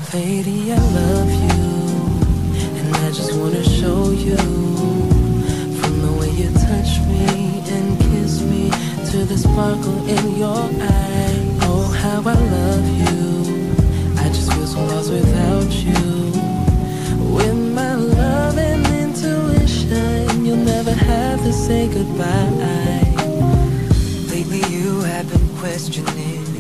Lady, I love you, and I just wanna show you. From the way you touch me and kiss me, to the sparkle in your eye. Oh, how I love you, I just feel so lost without you. With my love and intuition, you'll never have to say goodbye. Lately you have been questioning